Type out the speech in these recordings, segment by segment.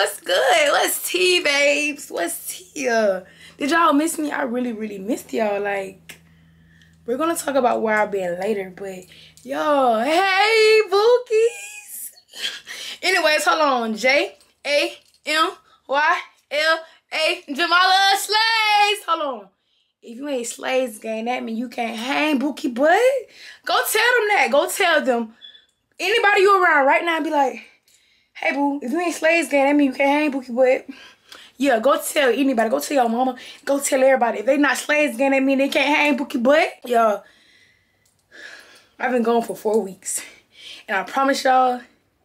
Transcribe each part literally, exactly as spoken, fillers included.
what's good? What's tea, babes? What's tea? Uh, did y'all miss me? I really, really missed y'all. Like, we're gonna talk about where I've been later, but yo, hey, bookies. Anyways, hold on. J A M Y L A Jamala Slays. Hold on. If you ain't Slays gang, that mean you can't hang, bookie butt. Go tell them that. Go tell them. Anybody you around right now be like, hey boo, if you ain't Slays gang, that mean you can't hang, bookie butt. Yeah, go tell anybody. Go tell your mama. Go tell everybody. If they not Slays gang, that mean they can't hang, bookie butt. Yo, I've been gone for four weeks. And I promise y'all,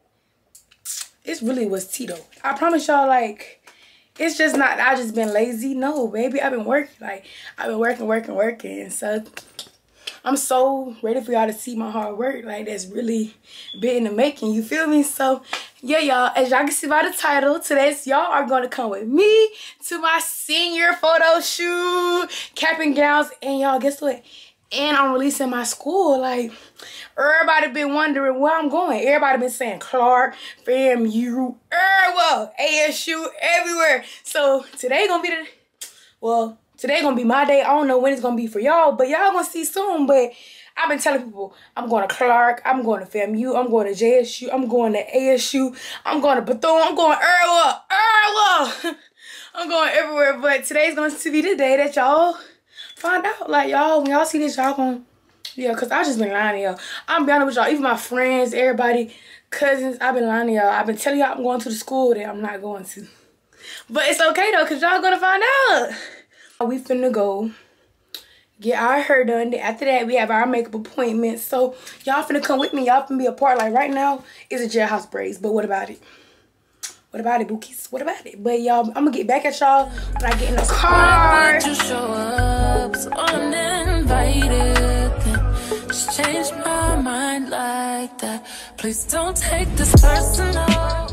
this really was Tito. I promise y'all, like, it's just not, I just been lazy. No, baby, I've been working. Like, I've been working, working, working. And so, I'm so ready for y'all to see my hard work. Like, that's really been in the making. You feel me? So, yeah, y'all, as y'all can see by the title, today's y'all are going to come with me to my senior photo shoot, cap and gowns. And y'all, guess what? And I'm releasing my school. Like, everybody been wondering where I'm going. Everybody been saying Clark, FAMU, everywhere, A S U, everywhere. So today gonna be the, well, today gonna be my day. I don't know when it's gonna be for y'all, but y'all gonna see soon. But I've been telling people I'm going to Clark, I'm going to FAMU, I'm going to J S U, I'm going to A S U, I'm going to Bethune, I'm going everywhere, everywhere. I'm going everywhere. But today's going to be the day that y'all find out. Like, y'all, when y'all see this, y'all gonna, yeah, because I just been lying to y'all. I'm be honest with y'all, even my friends, everybody, cousins, I've been lying to y'all. I've been telling y'all I'm going to the school that I'm not going to. But it's okay, though, because y'all gonna find out. We finna go get our hair done. After that, we have our makeup appointment. So, y'all finna come with me. Y'all finna be a part. Like, right now, it's a jailhouse braids. But what about it? What about it, bookies? What about it? But y'all, I'm gonna get back at y'all when I get in the car. To show up, so uninvited. Just change my mind like that. Please don't take this personal.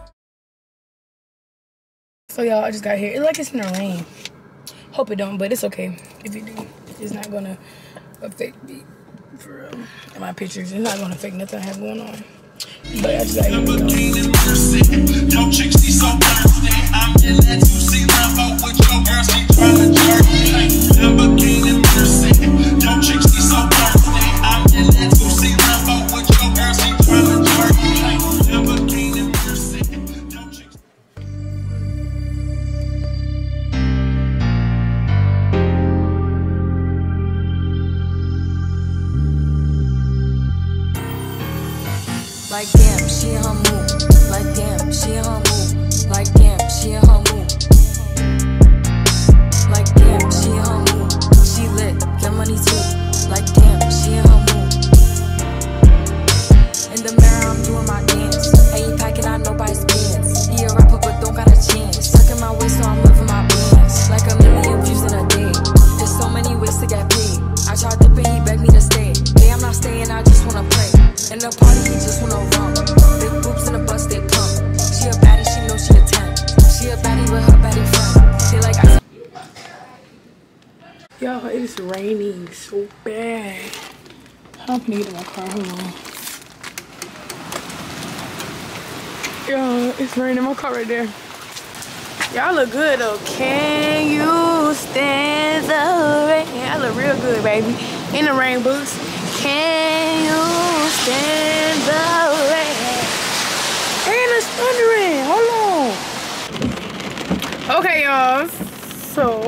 So y'all, I just got here. It's like it's in the rain. Hope it don't, but it's okay if it do. It's not gonna affect me for real. In my pictures, it's not gonna affect nothing I have going on. But I just got here. Yo, chick, she so thirsty. I'm in that two C Lambo with your girl, she tryna jerk me. Lamborghini Mercy. Yo, chick, she so thirsty. I'm in that two C Lambo with your girl, she tryna jerk me. Lamborghini Mercy. Yo, chick. Like damn, she in her mood. Like damn, she in her mood. Like damn, she in her mood. Like damn, she in her mood. She lit, get money too. Like damn, she in her mood. In the mirror, I'm doing my dance. Ain't packing out nobody's pants. He a rapper, but don't got a chance. Sucking my waist, so I'm living my bands. Like a million views in a day. There's so many ways to get paid. I tried dipping, he begged me to stay. Hey, I'm not staying, I just wanna play. In the party, he just wanna run. Big boobs in the bus, they plump. She a baddie, she know she a ten. She a baddie with her baddie friend. They like I. Y'all, it is raining so bad. I'm gonna get in my car. Hold on. Yo, it's raining in my car right there. Y'all look good though. Can you stand the rain? I look real good, baby. In the rain boots. Can you stand the rain? And it's thundering. Hold on. Okay, y'all. So.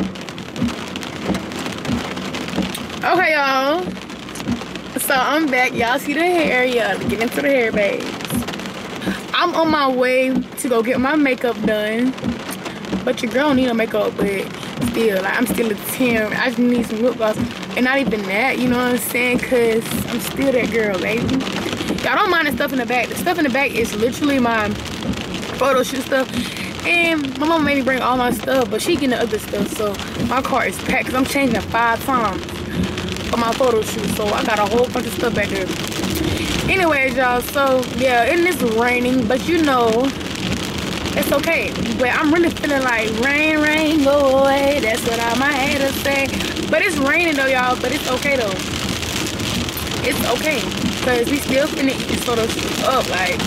Okay, y'all. So I'm back. Y'all see the hair. Yeah, get into the hair, babes. I'm on my way to go get my makeup done. But your girl don't need no makeup, but still, like, I'm still a ten. I just need some lip gloss. And not even that, you know what I'm saying? Because I'm still that girl, baby. Y'all don't mind the stuff in the back. The stuff in the back is literally my photo shoot stuff. And my mom made me bring all my stuff, but she getting the other stuff. So my car is packed because I'm changing it five times for my photo shoot. So I got a whole bunch of stuff back there. Anyways, y'all, so yeah, and it's raining, but you know, it's okay. But I'm really feeling like rain, rain, go away. That's what I might have to say. But it's raining though, y'all, but it's okay though. It's okay. Because we still finna eat this photo shoot up. Like,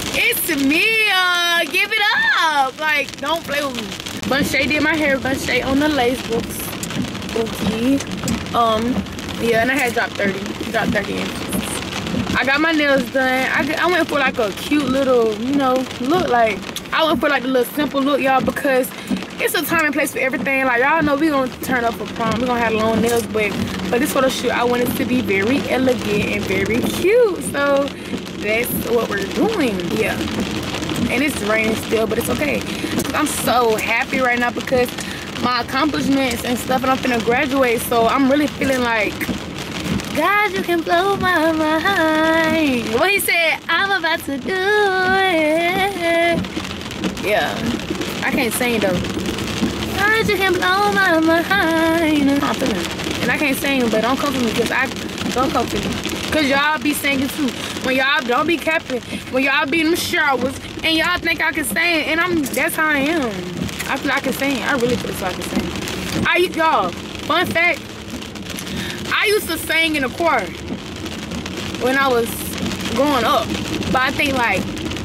It's me, uh, give it up. Like, don't play with me. Bun Shay did my hair. Bun Shay on the lace books. Okay. Um, yeah, and I had dropped thirty. Dropped thirty inches. I got my nails done. I, I went for like a cute little, you know, look. Like, I went for like a little simple look, y'all, because it's a time and place for everything. Like, y'all know we gonna turn up for prom. We gonna have long nails, but for this photo shoot, I want it to be very elegant and very cute. So that's what we're doing. Yeah. And it's raining still, but it's okay. I'm so happy right now because my accomplishments and stuff, and I'm finna graduate. So I'm really feeling like, God, you can blow my mind. What he said, I'm about to do it. Yeah. I can't sing though. God, you can blow my mind. I'm feeling. And I can't sing, but don't come for me, because I don't come for me. Because y'all be singing too. When y'all don't be capping, when y'all be in them showers, and y'all think I can sing, and I'm, that's how I am. I feel like I can sing. I really feel like I can sing. I, y'all, fun fact, I used to sing in the choir when I was growing up. But I think like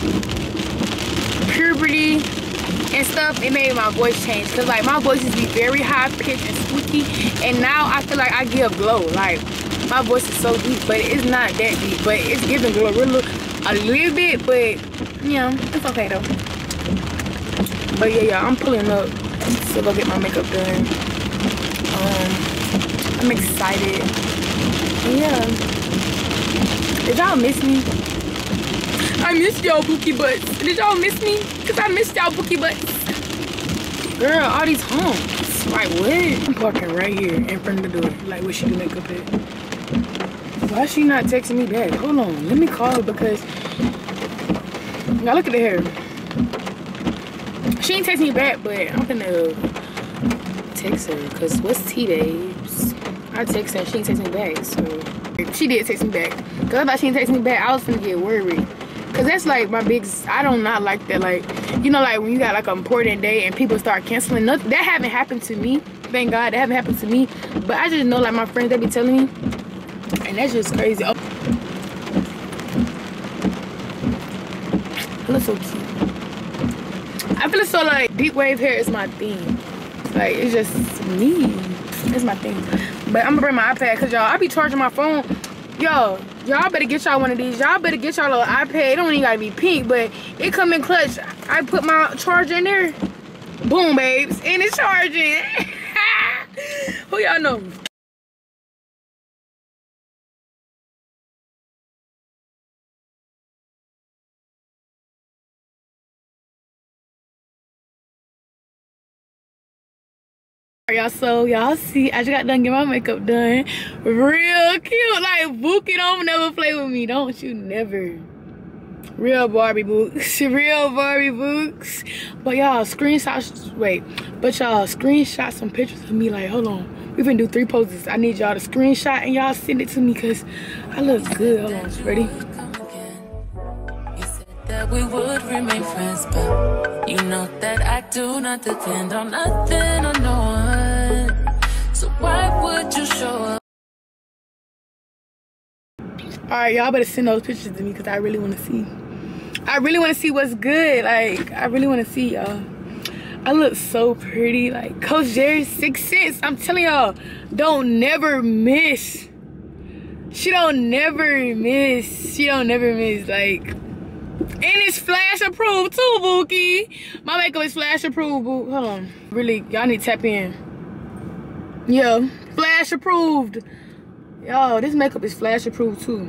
puberty and stuff, it made my voice change. Cause like my voice used to be very high pitched and squeaky, and now I feel like I give glow. Like my voice is so deep, but it's not that deep, but it's giving glow a little, a little bit, but you know, it's okay though. But yeah, y'all, I'm pulling up to go get my makeup done. Um, I'm excited. Yeah. Did y'all miss me? I missed y'all bookie butts. Did y'all miss me? Cause I missed y'all bookie butts. Girl, all these honks. Like what? I'm parking right here in front of the door. Like where she do makeup at? Why is she not texting me back? Hold on, let me call her because now look at the hair. She ain't text me back, but I'm gonna text her because what's T, babes? I text her, she ain't text me back, so she did text me back. Cause I thought she didn't text me back, I was gonna get worried. Cause that's like my biggest, I don't not like that. Like, you know, like when you got like an important day and people start canceling. Nothing, that haven't happened to me. Thank God, that haven't happened to me. But I just know like my friends, they be telling me, and that's just crazy. Oh. I look so cute. I feel so like deep wave hair is my thing. Like it's just me. It's my thing. But I'm gonna bring my iPad because y'all, I be charging my phone. Yo, y'all better get y'all one of these. Y'all better get y'all a little iPad. It don't even gotta be pink, but it come in clutch. I put my charger in there. Boom, babes. And it's charging. Who y'all know? Y'all, so y'all see, I just got done getting my makeup done. Real cute. Like Bookie don't never play with me. Don't you never. Real Barbie books. Real Barbie books. But y'all screenshots, wait. But y'all screenshot some pictures of me. Like, hold on. We finna do three poses. I need y'all to screenshot and y'all send it to me because I look good. Hold on. Ready? That we would remain friends, but you know that I do not depend on nothing or no one. So why would you show up? Alright, y'all better send those pictures to me because I really want to see. I really want to see what's good. Like, I really want to see y'all. I look so pretty. Like, Coach Jerry's Six Sense. I'm telling y'all, don't never miss. She don't never miss. She don't never miss. Like, and it's flash approved too, Bookie. My makeup is flash approved, boo. Hold on. Really, y'all need to tap in. Yeah, flash approved. Yo, this makeup is flash approved too.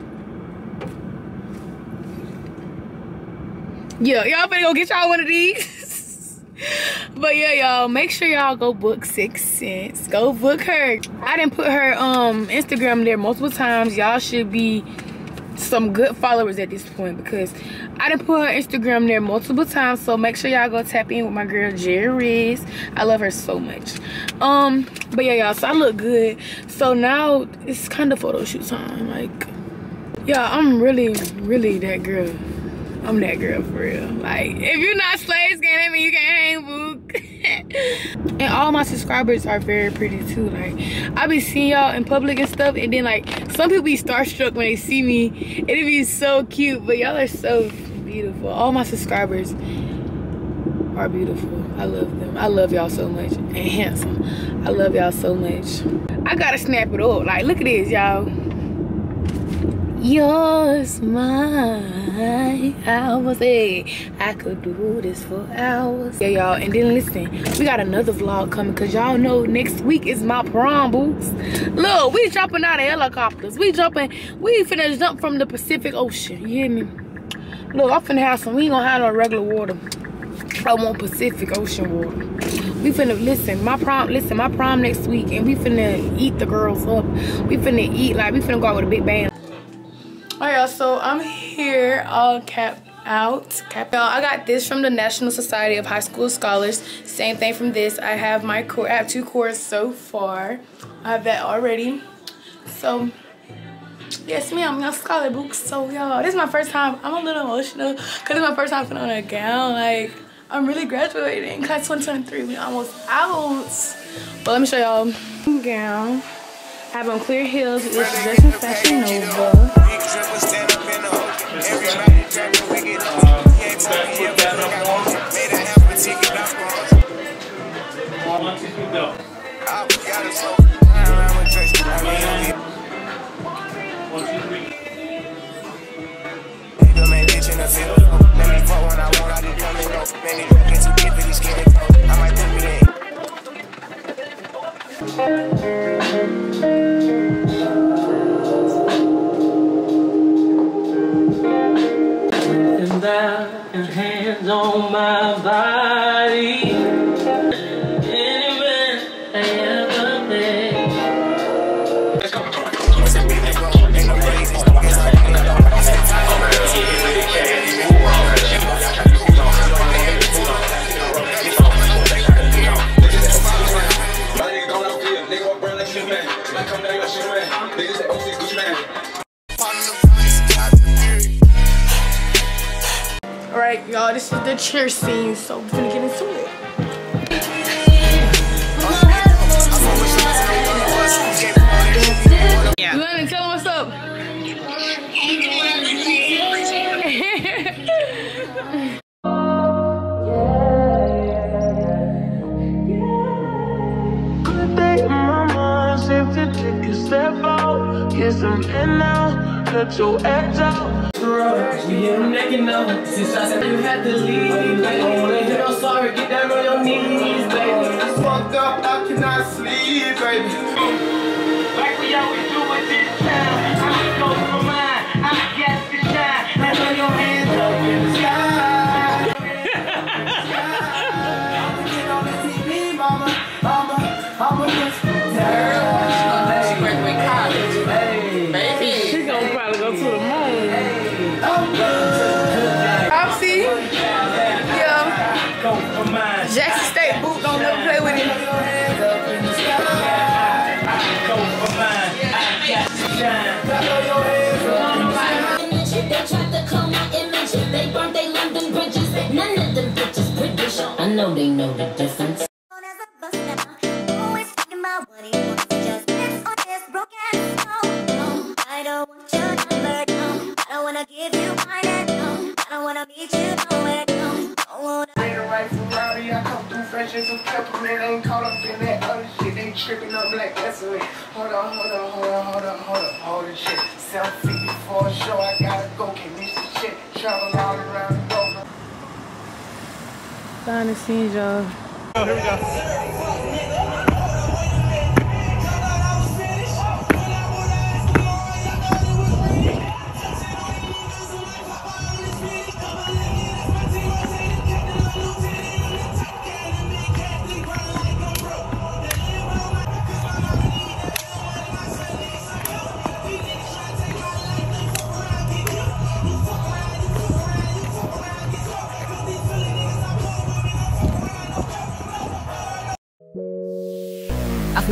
Yeah, y'all better go get y'all one of these. But yeah, y'all, make sure y'all go book Six Sense. Go book her. I didn't put her um Instagram there multiple times. Y'all should be some good followers at this point because I done put her Instagram there multiple times. So make sure y'all go tap in with my girl Jerry's. I love her so much. Um but yeah, y'all, so I look good. So now it's kind of photo shoot time. Like, yeah, I'm really really that girl. I'm that girl for real. Like, if you're not slave skin, I mean you can hang, book. And all my subscribers are very pretty too. Like, I be seeing y'all in public and stuff, and then like some people be starstruck when they see me. It'd be so cute, but y'all are so beautiful. All my subscribers are beautiful. I love them. I love y'all so much. And handsome. I love y'all so much. I gotta snap it up. Like, look at this, y'all. Your smile, hours, hey, I could do this for hours. Yeah, y'all, and then listen, we got another vlog coming because y'all know next week is my prom, boots. Look, we jumping out of helicopters. We jumping, we finna jump from the Pacific Ocean. You hear me? Look, I'm finna have some, we ain't gonna have no regular water. I want Pacific Ocean water. We finna, listen, my prom, listen, my prom next week, and we finna eat the girls up. We finna eat, like, we finna go out with a big band. Alright, y'all, so I'm here all capped out. Cap out. I got this from the National Society of High School Scholars. Same thing from this. I have my core, I have two cores so far. I have that already. So, yes, me, I'm a scholar book. So, y'all, this is my first time. I'm a little emotional because it's my first time putting on a gown. Like, I'm really graduating. Class twenty twenty-three, we almost out. But let me show y'all gown. I have on clear heels. It's just in Fashion Nova. And hands on my body. Any man I ever made. Alright, y'all, this is the cheer scene, so we're gonna get into it. Yeah. Lennon, tell him what's up. Good day, mama, safe to take a step out. Get some air now, cut your edge out. We hear them naked now. Since I said you had to leave, baby. I wanna hear no sorry, get down on your knees, baby. I fucked up, I cannot sleep, baby. Like we always do with this town. I go for mine, I got to shine. Now throw your hands up in the sky. I'ma get on the T V, mama, mama, I'ma just She graduate college. Hey, Baby. She gonna probably go to the moon. Popsy. Yeah. go for mine. Jackson State boot, don't never play with him. Go for mine, I got to shine. They tried to clone my image. They burnt their London bridges. None of them bitches British. I know they know the difference. I don't want your number, no. I don't wanna give you mine, no. I don't wanna meet you nowhere, no. I wanna Ain't a right from rowdy, I come through fresh as some peppermint. Ain't caught up in that other shit, they tripping up like that's it. Hold on, hold on, hold on, hold on, hold on, hold this shit. seven fifty for a show, I gotta go, can miss the shit. Travel all around the globe. Behind the scenes, y'all. Oh, here we go.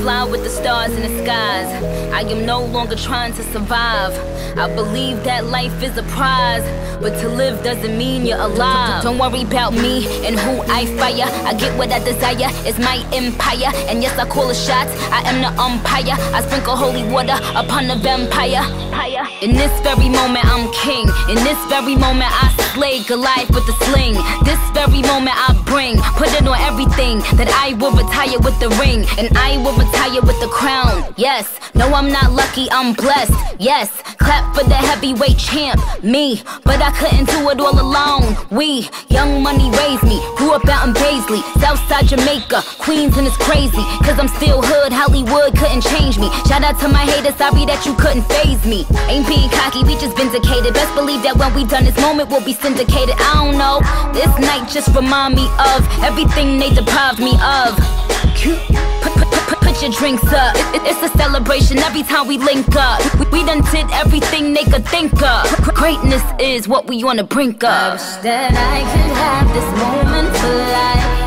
fly with the stars in the skies. I am no longer trying to survive. I believe that life is a prize, but to live doesn't mean you're alive. Don't worry about me and who I fire. I get what I desire, it's my empire. And yes, I call the shots, I am the umpire. I sprinkle holy water upon the vampire. In this very moment I'm king. In this very moment I slay Goliath with the sling. This very moment I bring, put it on everything, that I will retire with the ring, and I will retire with the crown. Yes, no I'm not lucky, I'm blessed. Yes, clap for the heavyweight champ, me. But I couldn't do it all alone. We, Young Money raised me, grew up out in Paisley, Southside Jamaica, Queens, and it's crazy, cause I'm still hood, Hollywood couldn't change me. Shout out to my haters, sorry that you couldn't faze me. Ain't being cocky, we just vindicated. Best believe that when we done this moment we'll be syndicated. I don't know, this night just remind me of everything they deprived me of. Put, put, put, put your drinks up, it, it, it's a celebration every time we link up. We, we done did everything they could think of. Greatness is what we on the brink of. I wish that I could have this moment for life.